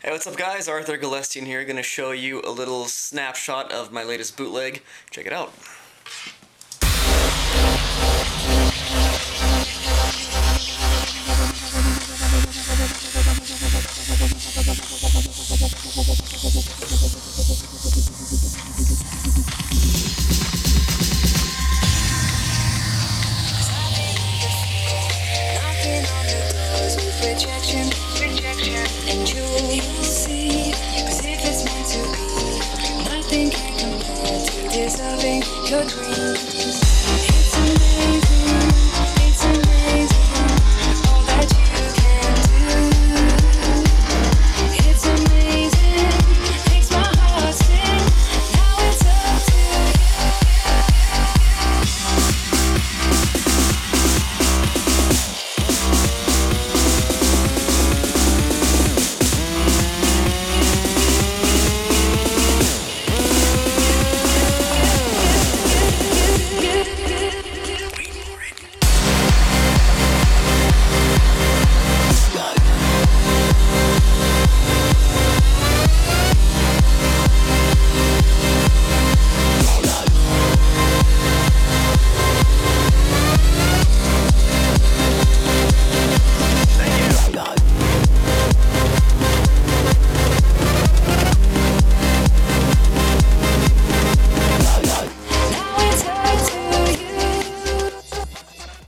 Hey, what's up guys? Arthur Galestian here, gonna show you a little snapshot of my latest bootleg. Check it out. Rejection, and you will see, 'cause if it's meant to be, nothing can compare to deserving your dream.